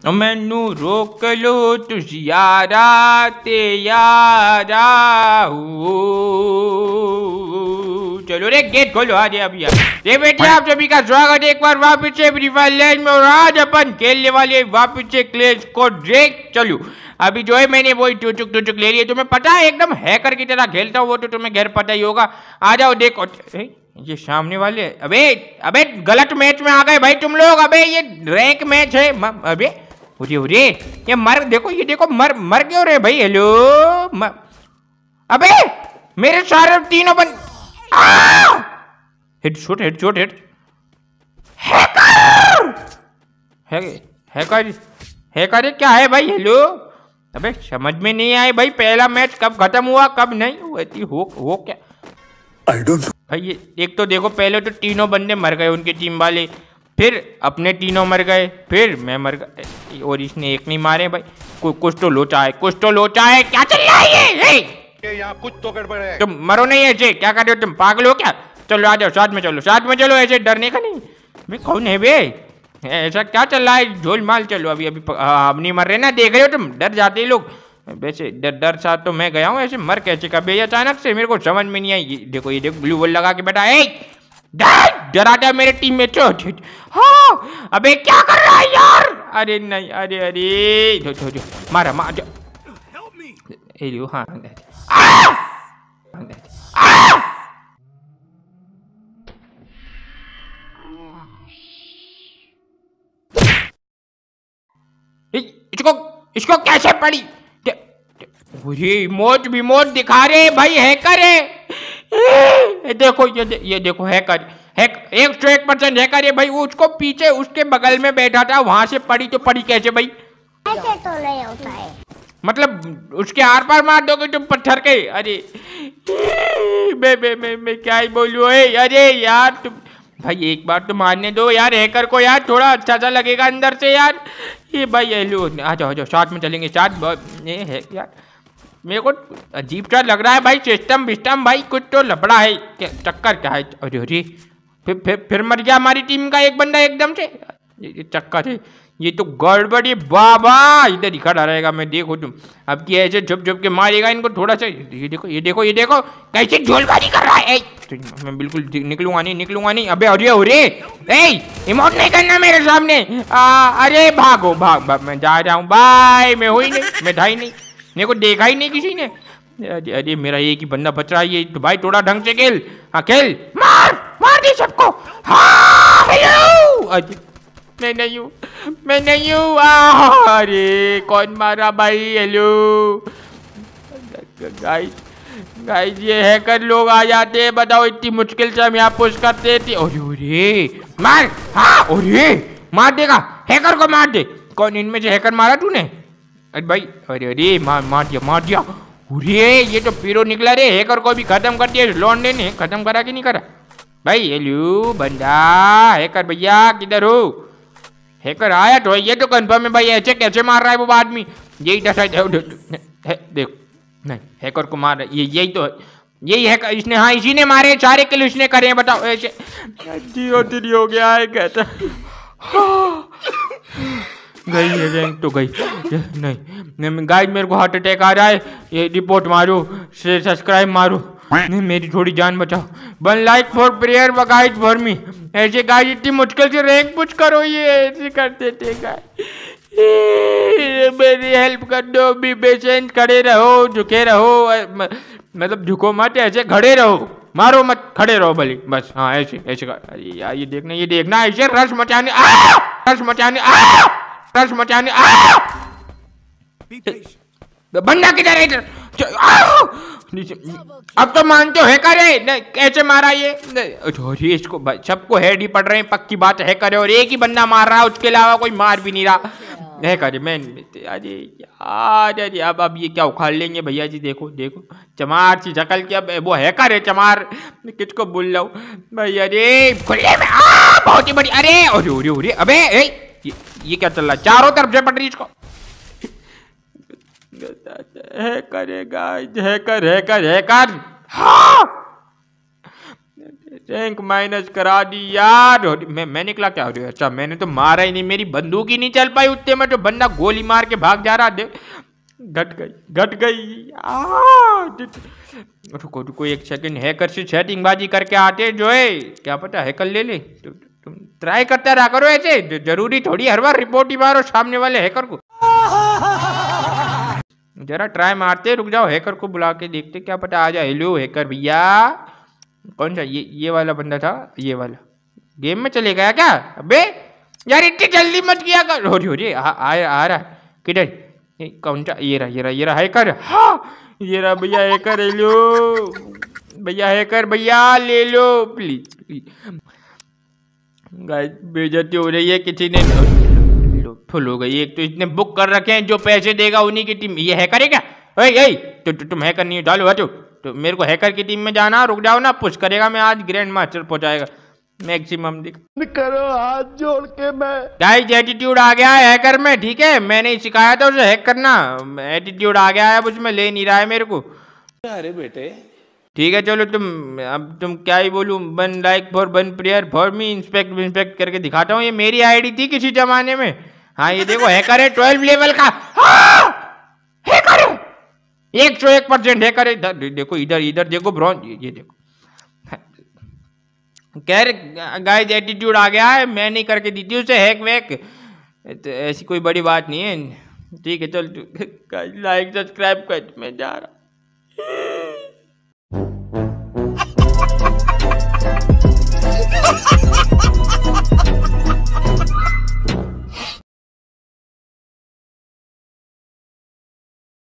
मैनू रोक लो तुझ यारा ते यारा चलो रे गेट खोलो आ जाए अभी ये बेटे आप सभी का स्वागत है एक बार वापस से फ्री फायर लैंड में और आज अपन खेलने वाले वापस से क्लैश स्क्वाड ड्रैक। चलो अभी जो है मैंने वही टुचुक ले लिया। तुम्हें पता है एकदम हैकर की तरह खेलता हूँ वो तो तुम्हें घर पता ही होगा। आ जाओ देखो ये सामने वाले अबे अबे गलत मैच में आ गए भाई तुम लोग। अबे ये रैंक मैच है अबे उरे ये मर देखो ये देखो मर क्यों रहे भाई। हेलो अबे मेरे सारे तीनों बन हेडशॉट हेड हैकर क्या है भाई। हेलो अबे समझ में नहीं आए भाई पहला मैच कब खत्म हुआ कब नहीं हो क्या आई डोंट भाई। ये एक तो देखो पहले तो तीनों बंदे मर गए उनकी टीम वाले, फिर अपने तीनों मर गए, फिर मैं मर गया और इसने एक नहीं मारे भाई। कुछ तो लोचा है क्या चल रहा है ये यहाँ कुछ तो गड़बड़ है। तुम मरो नहीं ऐसे क्या कर रहे हो तुम पागल हो क्या। चलो आ जाओ साथ में चलो ऐसे डरने का नहीं। मैं कौन है बे ऐसा क्या चल रहा है झोल माल। चलो अभी अब नहीं मर रहे ना देख रहे हो तुम डर जाते ही लोग। वैसे डर साथ तो मैं गया हूँ ऐसे मर कैसे कभी अचानक से मेरे को समझ में नहीं आई। ये देखो ब्लू बॉल लगा के बैठा है डराता है मेरे टीम में। हाँ अबे क्या कर रहा है यार। अरे नहीं अरे मारा मार हाँ इसको कैसे पड़ी। मौत भी मौत दिखा रहे भाई हैकर है। देखो ये देखो हैकर 101% हैकर है भाई। वो उसको पीछे उसके बगल में बैठा था वहां से पड़ी तो पड़ी कैसे भाई। ऐसे तो नहीं होता है मतलब उसके आर पार मार दोगे तुम पत्थर के। अरे मैं क्या ही बोलूं अरे यार तुम भाई एक बार तो मारने दो यार हैकर को यार थोड़ा अच्छा सा लगेगा अंदर से यार। ये भाई हेलो आ जाओ साथ में चलेंगे साथ है यार। मेरे को अजीब सा लग रहा है भाई सिस्टम भाई कुछ तो लफड़ा है चक्कर क्या है। अरे फिर मर गया हमारी टीम का एक बंदा एकदम से। ये चक्कर है ये तो गड़बड़ी बाबा इधर ही खड़ा रहेगा मैं देखो तुम अब की ऐसे झुप के मारेगा इनको थोड़ा सा। ये देखो कैसे झोलबाजी कर रहा है। मैं बिल्कुल निकलूंगा नहीं। अबे अरे इमोट नहीं करना मेरे सामने। अरे भागो भाग मैं जा रहा हूँ बाय। मैं हुई नहीं मैं था ही नहीं मेरे को देखा ही नहीं किसी ने। अरे मेरा एक ही बंदा बच रहा है ये तो भाई थोड़ा ढंग से खेल। हाँ खेल मार दे सबको। हाँ हेलो मैं नहीं हूँ अरे कौन मारा भाई। हेलो गाइस ये हैकर लोग आ जाते हैं बताओ इतनी मुश्किल से हम यहाँ पुश करते थे। अरे मार हाँ अरे मार देगा हैकर को मार दे। कौन इनमें से हैकर मारा तूने। अरे भाई अरे मार दिया। अरे ये तो पीरो निकला रे हैकर को भी खत्म कर दिया लौंडे ने। खत्म करा कि नहीं करा भाई। हेलो बंदा हैकर भैया किधर हो। हैकर आया तो ये तो कंफर्म है भाई ऐसे कैसे मार रहा है वो आदमी। यही देखो नहीं हैकर को मार रहा है यही हैकर इसने। हाँ इसी ने मारे सारे किल इसने करे हैं बताओ ऐसे। जीरो हो गया है कहता गई है रैंक तो गई नहीं गाइस मेरे को हार्ट अटैक आ रहा है। ये रिपोर्ट मारो सब्सक्राइब मारो मेरी थोड़ी जान बचाओ। 1 लाइक फॉर प्रेयर व गाइड फॉर मी। ऐसे गाइस इतनी मुश्किल से रैंक पुश करो ये ऐसे करते थे गाइस। मेरी हेल्प कर दो बी पेशेंट खड़े रहो झुके रहो मतलब झुको मत ऐसे खड़े रहो मारो मत खड़े रहो भले बस। हाँ ऐसे अरे यार ये देखना ऐसे रश मचाने बंदा किधर है इधर। अब तो मानते हो हैकर है कैसे मारा ये। इसको सबको हेड ही पड़ रहे हैं पक्की बात हैकर है और एक ही बंदा मार रहा है उसके अलावा कोई मार भी नहीं रहा हैकर। मैं अरे यार अब ये क्या उखाड़ लेंगे भैया जी। देखो चमार सी शकल की अब वो हैकर है चमार मैं किसको बोल रहा हूँ भाई। अरे खुले में बहुत ही बड़ी अरे अबे ये क्या चल रहा है चारों तरफ से पड़ रही इसको। हैकर हाँ रैंक माइनस करा दी यार। मैं निकला क्या? अच्छा मैंने तो मारा ही नहीं, मेरी बंदूक ही नहीं चल पाई उतने में, तो बंदा गोली मार के भाग जा रहा। घट गई। रुको एक सेकंड, हैकर से सेटिंगबाजी करके आते जो है, क्या पता हैकर ले ले। तुम ट्राई करता रहा करो ऐसे, जरूरी थोड़ी हर बार रिपोर्ट ही मारो सामने वाले हैकर को। जरा ट्राई मारते, रुक जाओ, हैकर को बुला के देखते, क्या पता आ जाए। हेलो हैकर भैया। कौन सा? ये वाला बंदा था, ये वाला गेम में चले गया क्या? अबे यार इतनी जल्दी मत किया कर। हो रही आ रहा किधर? कौन सा? ये रहा हैकर। हाँ ये रहा भैया हैकर, ले लो भैया हैकर भैया, ले लो प्लीज। गाइस बेइज्जती हो रही है, किसी ने फुल हो गई। एक तो इसने बुक कर रखे हैं, जो पैसे देगा उन्हीं की टीम। ये हैकर है क्या? तुम हैकर नहीं हो, डालो हटो। तो मेरे को हैकर की टीम में जाना, रुक जाओ ना, पुश करेगा मैं आज, ग्रैंड मास्टर पहुंचाएगा मैक्सिमम। करो हाथ जोड़ के मैं। गाइस एटीट्यूड आ गया है हैकर में, ठीक है, मैंने ही सिखाया था उसे हैक करना। एटीट्यूड आ गया है, अब उसमें ले नहीं रहा है मेरे को। अरे बेटे ठीक है चलो, तुम क्या ही बोलूं, one like for one prayer for me, inspect करके दिखाता हूँ। ये मेरी आईडी थी किसी जमाने में। हाँ ये देखो हैकर है 12 लेवल का। हाँ हैकर है, 101% हैकर है। देखो इधर देखो ब्रॉन्ज, ये देखो। कह रहे गाइस एटीट्यूड आ गया है, मैं नहीं करके दी थी उसे हैक वैक, तो ऐसी कोई बड़ी बात नहीं है। ठीक है चल, लाइक सब्सक्राइब कर, मैं जा रहा।